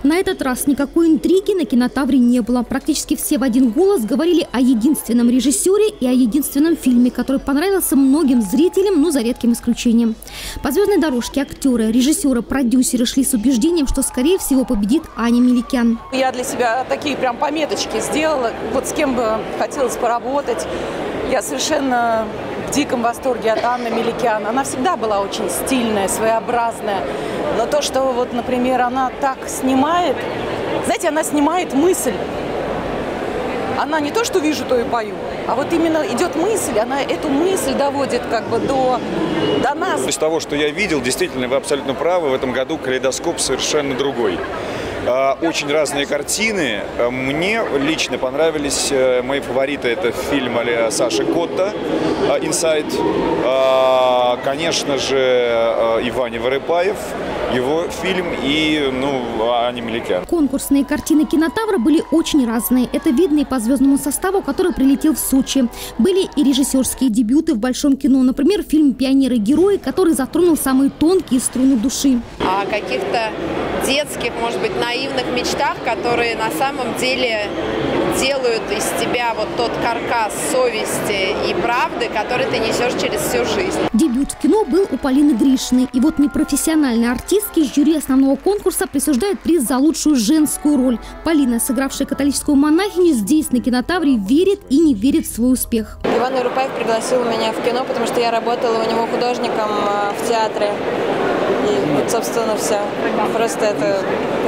На этот раз никакой интриги на кинотавре не было. Практически все в один голос говорили о единственном режиссере и о единственном фильме, который понравился многим зрителям, но за редким исключением. По звездной дорожке актеры, режиссеры, продюсеры шли с убеждением, что скорее всего победит Аня Меликян. Я для себя такие прям пометочки сделала, вот с кем бы хотелось поработать. Я совершенно в диком восторге от Анны Меликян. Она всегда была очень стильная, своеобразная. Но то, что вот, например, она так снимает, знаете, она снимает мысль. Она не то, что вижу, то и пою, а вот именно идет мысль, она эту мысль доводит как бы до нас. Из того, что я видел, действительно, вы абсолютно правы, в этом году калейдоскоп совершенно другой. Очень разные картины. Мне лично понравились мои фавориты. Это фильм Саши Котта «Инсайд». Конечно же, Иван Варипаев, его фильм и Аня Меликян. Конкурсные картины кинотавра были очень разные. Это видно и по звездному составу, который прилетел в Сочи. Были и режиссерские дебюты в большом кино. Например, фильм «Пионеры-герои», который затронул самые тонкие струны души. О каких-то детских, может быть, наивных мечтах, которые на самом деле делают из тебя вот тот каркас совести и правды, который ты несешь через всю жизнь. Дебют в кино был у Полины Гришиной. И вот непрофессиональной артистке жюри основного конкурса присуждает приз за лучшую женскую роль. Полина, сыгравшая католическую монахиню, здесь на кинотавре верит и не верит в свой успех. Иван Варипаев пригласил меня в кино, потому что я работала у него художником в театре. И вот, собственно, все. Просто это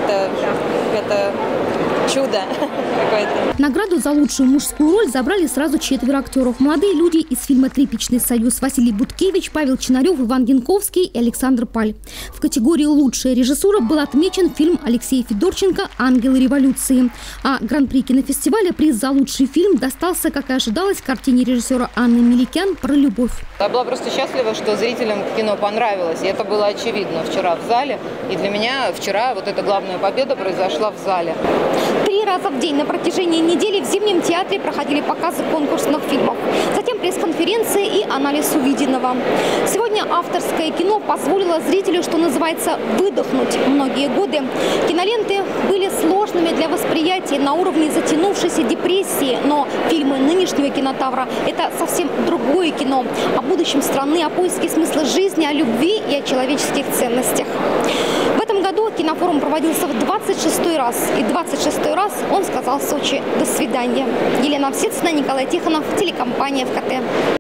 чудо какое-то. Награду за лучшую мужскую роль забрали сразу 4 актеров. Молодые люди из фильма «Тряпичный союз». Василий Буткевич, Павел Чинарев, Иван Генковский и Александр Паль. В категории «Лучшая режиссура» был отмечен фильм Алексея Федорченко «Ангелы революции». А гран-при кинофестиваля приз за лучший фильм достался, как и ожидалось, картине режиссера Анны Меликян «Про любовь». Я была просто счастлива, что зрителям кино понравилось. И это было очевидно вчера в зале. И для меня вчера вот эта главная победа произошла в зале. 3 раза в день на протяжении недели в Зимнем театре проходили показы конкурсных фильмов. Затем пресс-конференции и анализ увиденного. Сегодня авторское кино позволило зрителю, что называется, выдохнуть. Многие годы киноленты были сложными для восприятия на уровне затянувшейся депрессии. Но фильмы нынешнего кинотавра – это совсем другое кино. О будущем страны, о поиске смысла жизни, о любви и о человеческих ценностях. В этом году кинофорум проводился в 26-й раз. И 26-й раз он сказал Сочи «до свидания». Елена Овсецина, Николай Тихонов, телекомпания ВКТ.